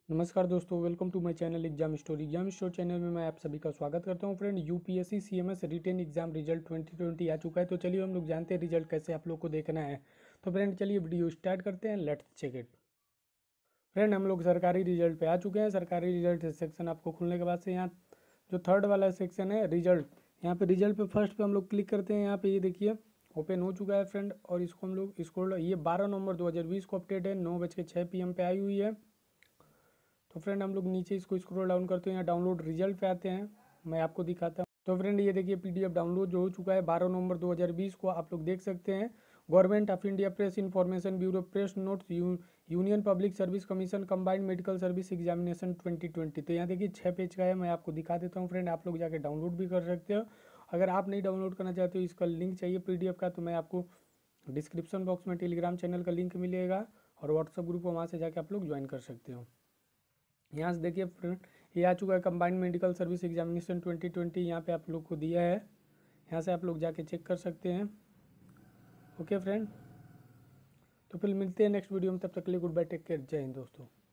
नमस्कार दोस्तों, welcome to my channel exam store channel में मैं आप सभी का स्वागत करता हूं। Friend, UPSC CMS written exam result 2020 आ चुका है। तो चलिए हम लोग जानते हैं रिजल्ट कैसे आप लोग को देखना है। तो फ्रेंड चलिए वीडियो स्टार्ट करते हैं, लेट्स चेक इट। फ्रेंड, हम लोग सरकारी रिजल्ट पे आ चुके हैं। सरकारी रिजल्ट सेक्शन आपको खुलने के बाद से यहाँ जो थर्ड वाला सेक्शन है रिजल्ट, यहाँ पे रिजल्ट पे फर्स्ट पे हम लोग क्लिक करते हैं। यहाँ पे ये देखिए ओपन हो चुका है फ्रेंड, और इसको हम लोग स्क्रॉल, ये 12 नवंबर 2020 को अपडेट है, 9:06 PM पे आई हुई है। तो फ्रेंड हम लोग नीचे इसको स्क्रॉल डाउन करते हैं, यहाँ डाउनलोड रिजल्ट पे आते हैं, मैं आपको दिखाता हूँ। तो फ्रेंड ये देखिए पीडीएफ डाउनलोड जो हो चुका है 12 नवंबर 2020 को, आप लोग देख सकते हैं। Government of India press information bureau press notes union public service commission combined medical service examination 2020। तो यहाँ देखिए 6 पेज का है, मैं आपको दिखा देता हूँ फ्रेंड, आप लोग जाके डाउनलोड भी कर सकते हो। अगर आप नहीं डाउनलोड करना चाहते हो, इसका लिंक चाहिए पीडीएफ का, तो मैं आपको डिस्क्रिप्शन बॉक्स में टेलीग्राम चैनल का लिंक मिलेगा और व्हाट्सअप ग्रुप है, वहाँ से जाके आप लोग ज्वाइन कर सकते हो। यहाँ से देखिए फ्रेंड ये आ चुका है कंबाइंड मेडिकल सर्विस एग्जामिनेशन 2020, यहाँ पे आप लोग को दिया है, यहाँ से आप लोग जाके चेक कर सकते हैं। ओके फ्रेंड, तो फिर मिलते हैं नेक्स्ट वीडियो में, तब तक के लिए गुड बाय, टेक केयर, जय हिंद दोस्तों।